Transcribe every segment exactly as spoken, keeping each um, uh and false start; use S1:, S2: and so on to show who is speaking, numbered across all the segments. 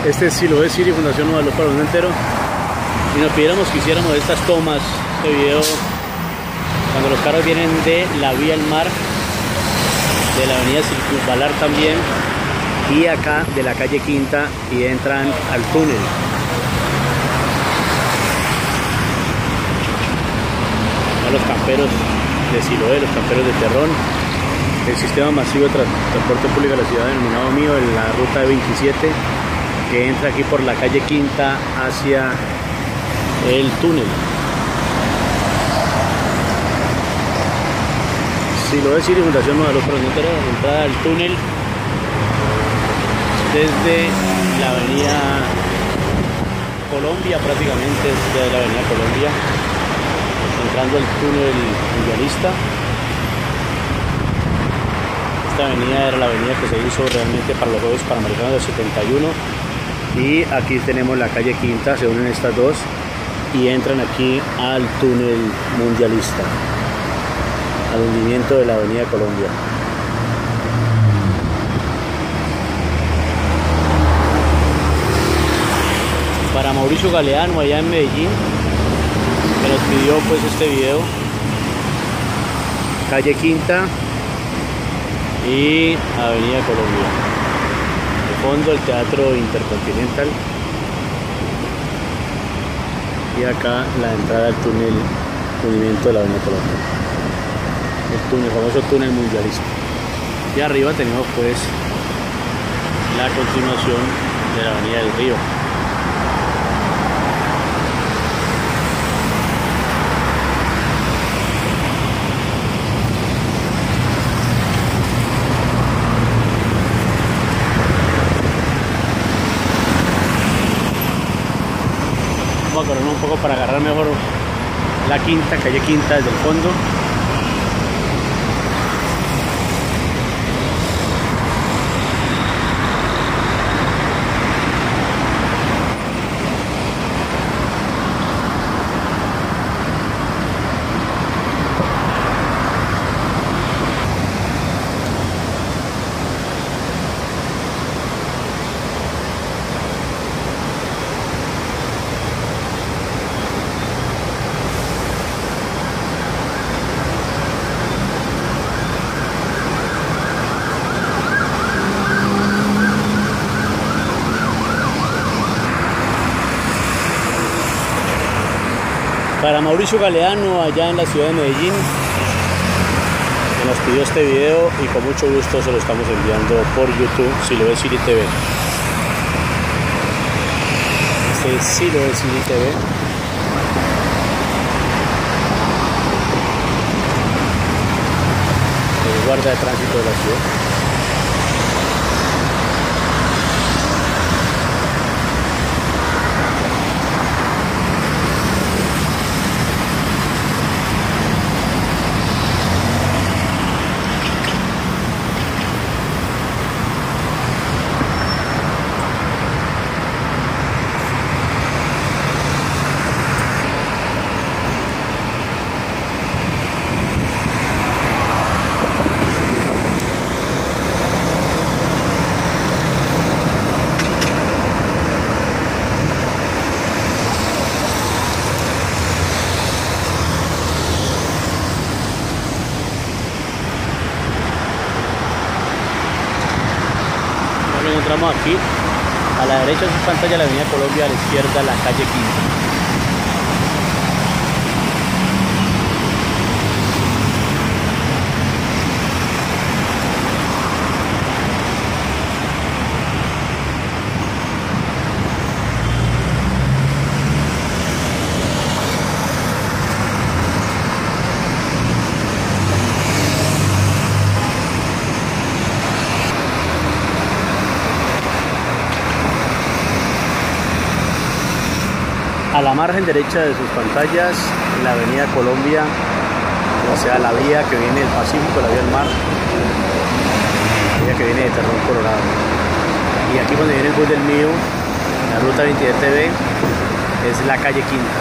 S1: Este es Siloé City, Fundación Nueva Luz para el Mundo Entero. Y nos pidiéramos que hiciéramos estas tomas, este video, cuando los carros vienen de la vía al mar, de la avenida Circunvalar también, y acá de la calle Quinta, y entran al túnel. A los camperos de Siloé, los camperos de Terrón, el sistema masivo de transporte público de la ciudad denominado mío, en la ruta veintisiete, que entra aquí por la calle Quinta hacia el túnel. Siloé City, Fundación Nueva Luz para el Mundo Entero, entrada al túnel desde la avenida Colombia, prácticamente desde la avenida Colombia, entrando al túnel mundialista. Esta avenida era la avenida que se hizo realmente para los Juegos Panamericanos del setenta y uno, y aquí tenemos la calle Quinta, se unen estas dos y entran aquí al túnel mundialista, al hundimiento de la avenida Colombia. Para Mauricio Galeano allá en Medellín, que nos pidió pues este video, calle Quinta y avenida Colombia. De fondo el Teatro Intercontinental, y acá la entrada al túnel hundimiento de la avenida Colombia, el túnel, el famoso túnel mundialista. Y arriba tenemos pues la continuación de la avenida del Río. Vamos a correr un poco para agarrar mejor la Quinta, calle Quinta desde el fondo. Para Mauricio Galeano allá en la ciudad de Medellín, que nos pidió este video, y con mucho gusto se lo estamos enviando por YouTube, Siloé City T V. Este es Siloé City T V. El guarda de tránsito de la ciudad. Entramos aquí, a la derecha de su pantalla la avenida Colombia, a la izquierda la calle Quinta. A la margen derecha de sus pantallas, la avenida Colombia, o sea, la vía que viene del Pacífico, la vía del mar, la vía que viene de Terrón, Colorado. Y aquí donde viene el bus del mío, la ruta veintisiete T V, es la calle Quinta.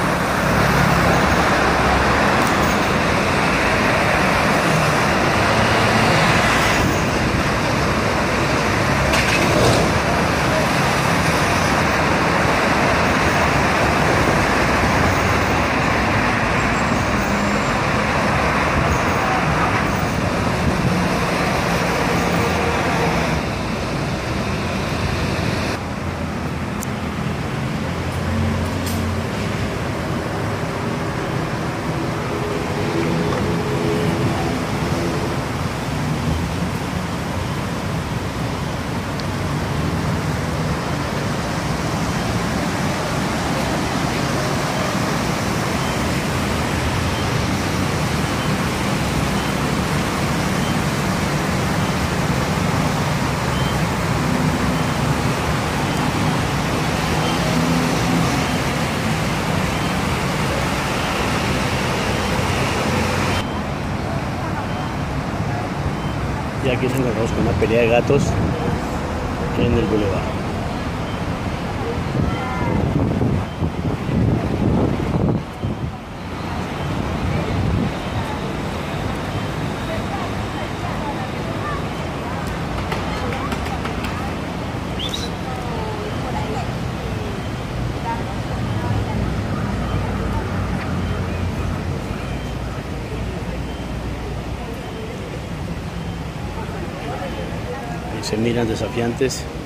S1: aquí nos encontramos con una pelea de gatos en el bulevar. Se miran desafiantes.